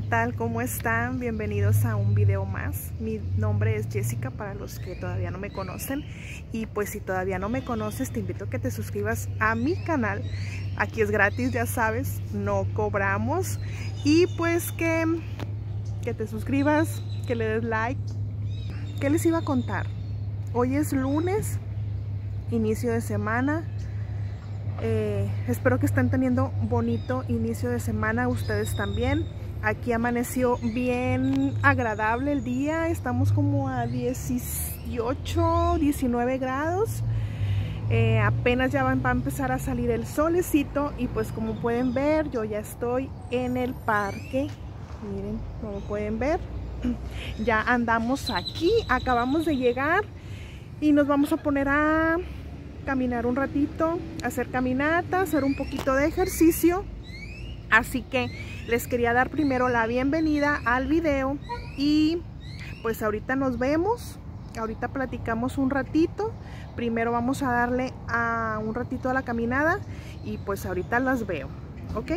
tal? ¿Cómo están? Bienvenidos a un video más. Mi nombre es Jessica para los que todavía no me conocen. Y pues si todavía no me conoces, te invito a que te suscribas a mi canal. Aquí es gratis, ya sabes, no cobramos. Y pues que te suscribas, que le des like. ¿Qué les iba a contar? Hoy es lunes, inicio de semana. Espero que estén teniendo bonito inicio de semana, ustedes también. Aquí amaneció bien agradable el día, estamos como a 18, 19 grados. Apenas ya va a empezar a salir el solecito y pues como pueden ver, yo ya estoy en el parque. Miren, como pueden ver, ya andamos aquí, acabamos de llegar y nos vamos a poner a caminar un ratito, hacer caminata, hacer un poquito de ejercicio. Así que les quería dar primero la bienvenida al video y pues ahorita nos vemos, ahorita platicamos un ratito. Primero vamos a darle a un ratito a la caminada y pues ahorita las veo, ¿ok?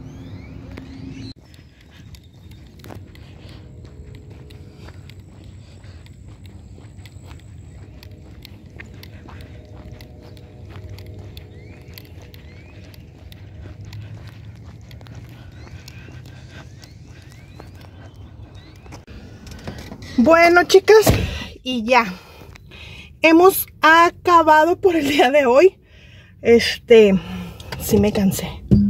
Bueno, chicas, y ya hemos acabado por el día de hoy. Sí me cansé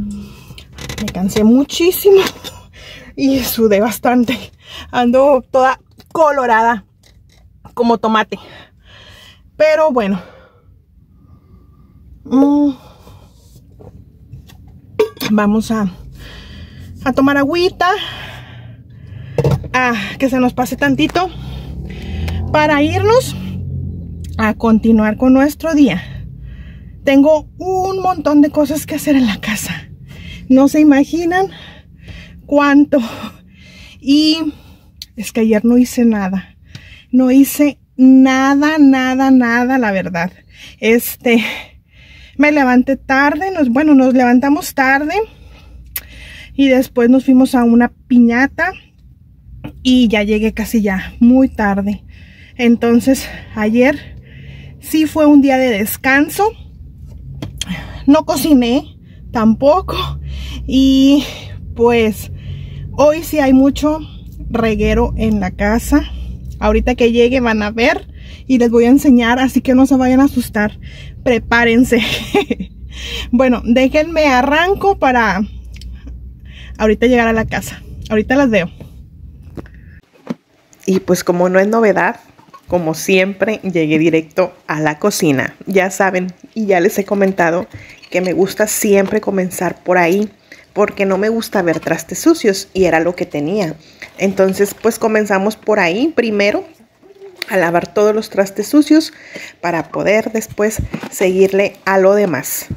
muchísimo y sudé bastante. Ando toda colorada como tomate, pero bueno, vamos a tomar agüita, que se nos pase tantito para irnos a continuar con nuestro día. Tengo un montón de cosas que hacer en la casa, no se imaginan cuánto. Y es que ayer no hice nada, nada, la verdad. Me levanté tarde, nos levantamos tarde y después nos fuimos a una piñata y ya llegué casi ya muy tarde. Entonces ayer sí fue un día de descanso, no cociné tampoco y pues hoy sí hay mucho reguero en la casa. Ahorita que llegue van a ver y les voy a enseñar, así que no se vayan a asustar, prepárense. Bueno, déjenme arranco para ahorita llegar a la casa, ahorita las veo. Y pues como no es novedad, como siempre, llegué directo a la cocina. Ya saben, y ya les he comentado que me gusta siempre comenzar por ahí, porque no me gusta ver trastes sucios, y era lo que tenía. Entonces, pues comenzamos por ahí primero, a lavar todos los trastes sucios, para poder después seguirle a lo demás.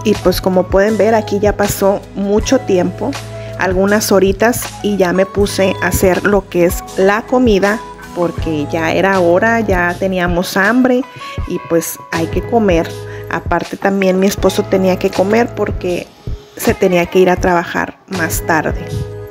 Y pues como pueden ver, aquí ya pasó mucho tiempo, algunas horitas, y ya me puse a hacer lo que es la comida, porque ya era hora, ya teníamos hambre y pues hay que comer. Aparte también mi esposo tenía que comer porque se tenía que ir a trabajar más tarde.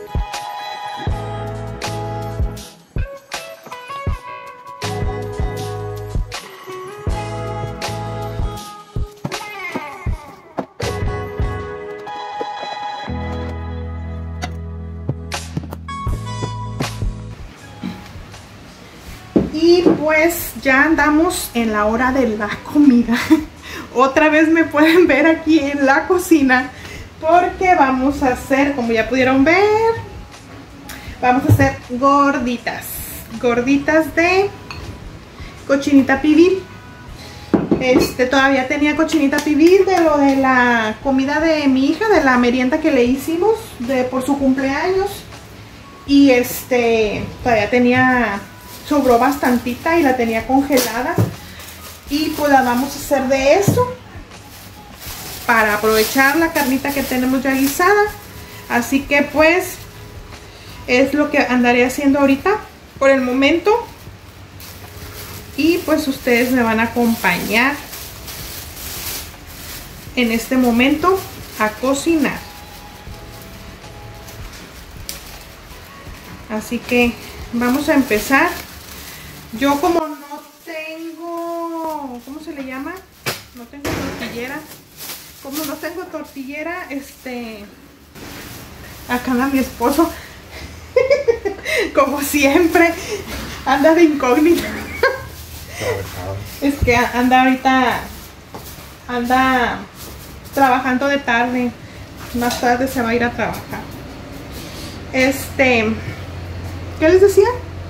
Y pues ya andamos en la hora de la comida. Otra vez me pueden ver aquí en la cocina, porque vamos a hacer, como ya pudieron ver, vamos a hacer gorditas de cochinita pibil. Todavía tenía cochinita pibil de lo de la comida de mi hija, de la merienda que le hicimos por su cumpleaños. Y todavía sobró bastantita y la tenía congelada. Y pues la vamos a hacer de esto para aprovechar la carnita que tenemos ya guisada. Así que pues es lo que andaré haciendo ahorita por el momento. Y pues ustedes me van a acompañar en este momento a cocinar. Así que vamos a empezar. Yo como no tengo, ¿cómo se le llama? No tengo tortillera. Como no tengo tortillera, acá anda mi esposo. Como siempre, anda de incógnito. Es que anda trabajando de tarde. Más tarde se va a ir a trabajar. ¿Qué les decía?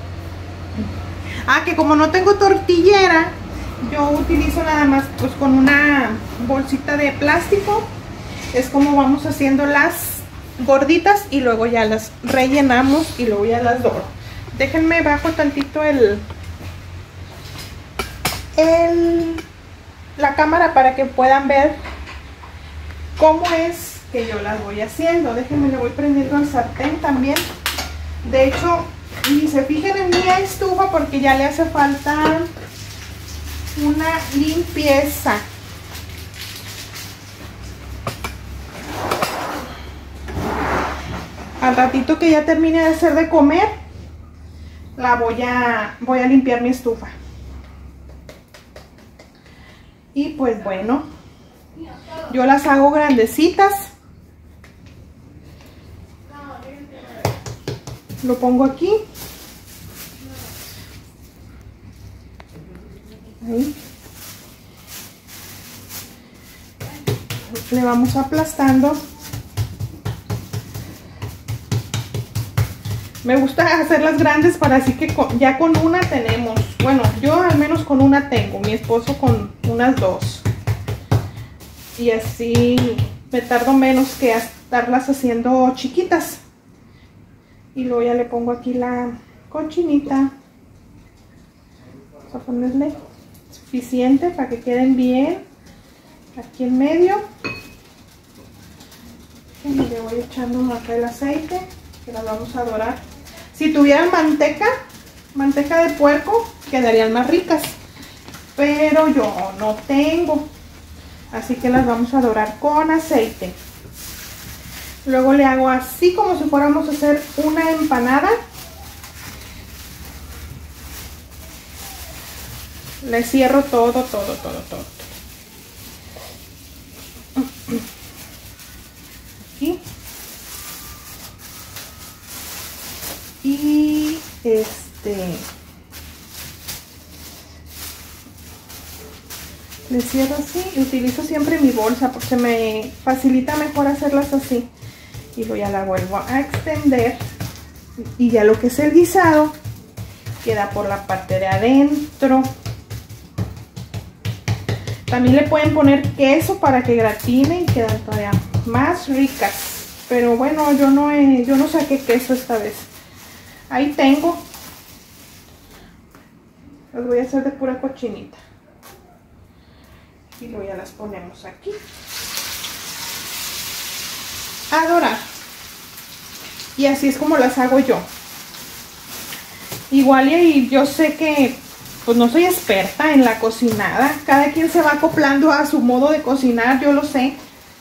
Que como no tengo tortillera, yo utilizo nada más pues con una bolsita de plástico. Es como vamos haciendo las gorditas y luego ya las rellenamos y luego ya las doro. Déjenme bajo tantito la cámara para que puedan ver cómo es que yo las voy haciendo. Déjenme, le voy prendiendo el sartén también. De hecho, ni se fijen en mi estufa porque ya le hace falta una limpieza. Al ratito que ya termine de hacer de comer, voy a limpiar mi estufa. Y pues bueno, yo las hago grandecitas. Lo pongo aquí. Ahí. Le vamos aplastando. Me gusta hacerlas grandes para así que ya con una tenemos. Bueno, yo al menos con una tengo. Mi esposo con unas dos. Y así me tardo menos que estarlas haciendo chiquitas. Y luego ya le pongo aquí la cochinita. Vamos a ponerle suficiente para que queden bien aquí en medio. Y le voy echando acá el aceite, que las vamos a dorar. Si tuvieran manteca de puerco, quedarían más ricas, pero yo no tengo, así que las vamos a dorar con aceite. Luego le hago así como si fuéramos a hacer una empanada. Le cierro todo. Aquí. Y le cierro así y utilizo siempre mi bolsa porque me facilita mejor hacerlas así. Y luego ya la vuelvo a extender y ya lo que es el guisado queda por la parte de adentro. También le pueden poner queso para que gratine y quedan todavía más ricas. Pero bueno, yo no saqué queso esta vez. Ahí tengo. Las voy a hacer de pura cochinita. Y luego ya las ponemos aquí. dorar. Y así es como las hago yo. Igual y yo sé que pues no soy experta en la cocinada. Cada quien se va acoplando a su modo de cocinar, yo lo sé.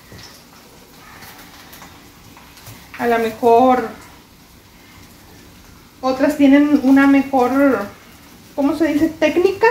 A lo mejor otras tienen una mejor, ¿cómo se dice? Técnica.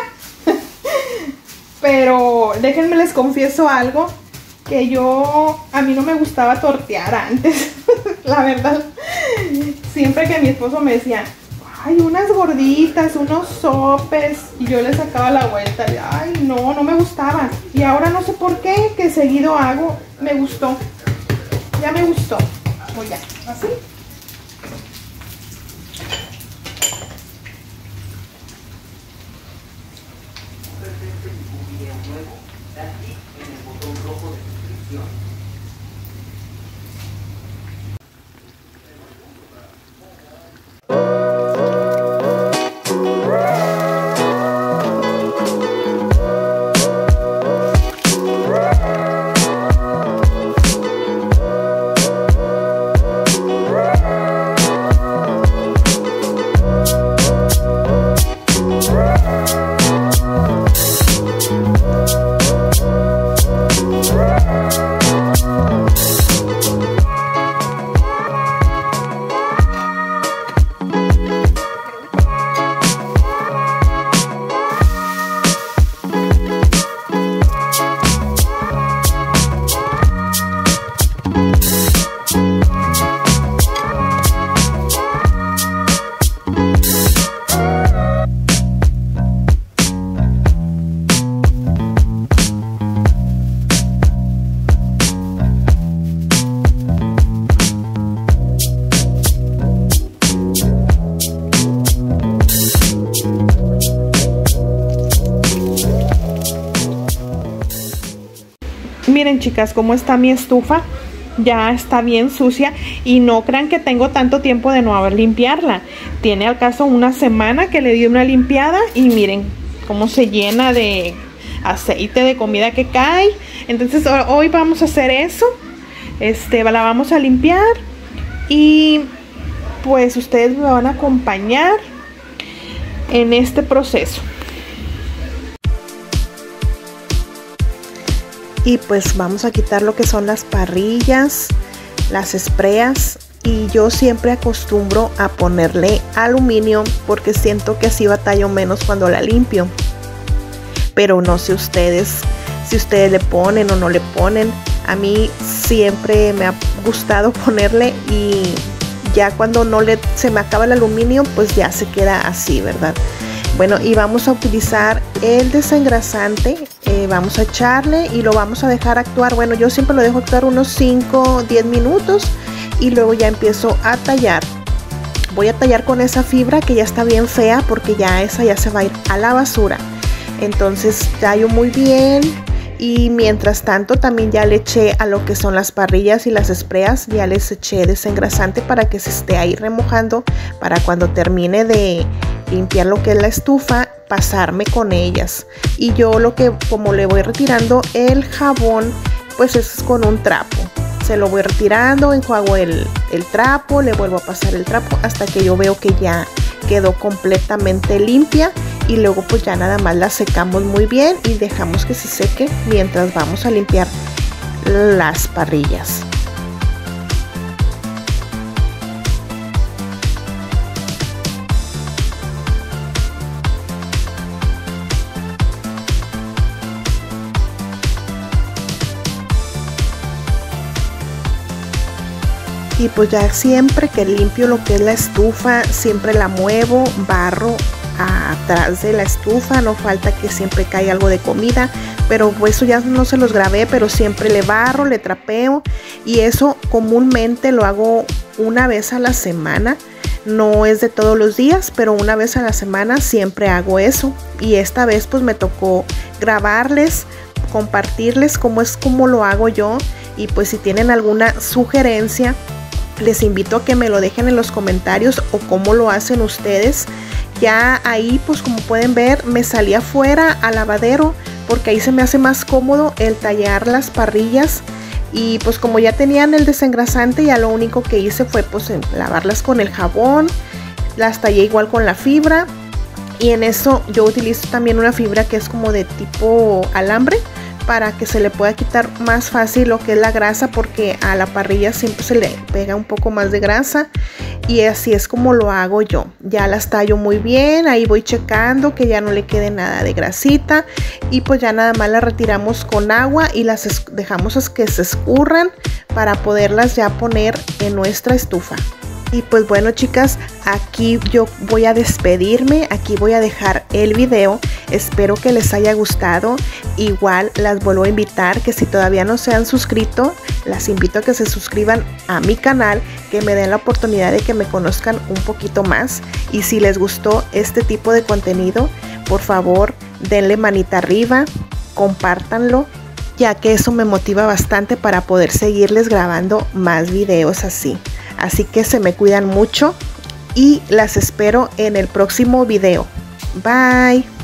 Pero déjenme les confieso algo, que a mí no me gustaba tortear antes. La verdad, siempre que mi esposo me decía, ay, unas gorditas, unos sopes, y yo le sacaba la vuelta, ay, no me gustaba. Y ahora no sé por qué, que seguido hago, me gustó. Ya me gustó. Pues ya, así. Miren, chicas, cómo está mi estufa. Ya está bien sucia y no crean que tengo tanto tiempo de no haber limpiarla. Tiene al caso una semana que le di una limpiada y miren cómo se llena de aceite de comida que cae. Entonces hoy vamos a hacer eso. La vamos a limpiar y pues ustedes me van a acompañar en este proceso. Y pues vamos a quitar lo que son las parrillas, las espreas, y yo siempre acostumbro a ponerle aluminio porque siento que así batallo menos cuando la limpio. Pero no sé ustedes, si ustedes le ponen o no le ponen. A mí siempre me ha gustado ponerle, y ya cuando se me acaba el aluminio, pues ya se queda así, ¿verdad? Bueno, y vamos a utilizar el desengrasante, vamos a echarle y lo vamos a dejar actuar. Bueno, yo siempre lo dejo actuar unos 5-10 minutos y luego ya empiezo a tallar. Voy a tallar con esa fibra que ya está bien fea porque ya esa ya se va a ir a la basura. Entonces tallo muy bien, y mientras tanto también ya le eché a lo que son las parrillas y las espreas, ya les eché desengrasante para que se esté ahí remojando para cuando termine de limpiar lo que es la estufa, pasarme con ellas. Y yo como le voy retirando el jabón, pues es con un trapo. Se lo voy retirando, enjuago el trapo, le vuelvo a pasar el trapo hasta que yo veo que ya quedó completamente limpia, y luego pues ya nada más la secamos muy bien y dejamos que se seque mientras vamos a limpiar las parrillas. Y pues ya siempre que limpio lo que es la estufa, siempre la muevo, barro atrás de la estufa, no falta que siempre caiga algo de comida, pero eso ya no se los grabé, pero siempre le barro, le trapeo, y eso comúnmente lo hago una vez a la semana. No es de todos los días, pero una vez a la semana siempre hago eso, y esta vez pues me tocó grabarles, compartirles cómo lo hago yo. Y pues si tienen alguna sugerencia, les invito a que me lo dejen en los comentarios o cómo lo hacen ustedes. Ya ahí pues como pueden ver me salí afuera al lavadero porque ahí se me hace más cómodo el tallar las parrillas Y pues como ya tenían el desengrasante, ya lo único que hice fue pues lavarlas con el jabón. Las tallé igual con la fibra. Y en eso yo utilizo también una fibra que es como de tipo alambre, para que se le pueda quitar más fácil lo que es la grasa, porque a la parrilla siempre se le pega un poco más de grasa. Y así es como lo hago yo. Ya las tallo muy bien, ahí voy checando que ya no le quede nada de grasita. Y pues ya nada más las retiramos con agua y las dejamos que se escurran para poderlas ya poner en nuestra estufa. Y pues bueno, chicas, aquí yo voy a despedirme, aquí voy a dejar el video. Espero que les haya gustado. Igual las vuelvo a invitar que si todavía no se han suscrito, las invito a que se suscriban a mi canal, que me den la oportunidad de que me conozcan un poquito más. Y si les gustó este tipo de contenido, por favor denle manita arriba, compártanlo, ya que eso me motiva bastante para poder seguirles grabando más videos así. Así que se me cuidan mucho y las espero en el próximo video. Bye.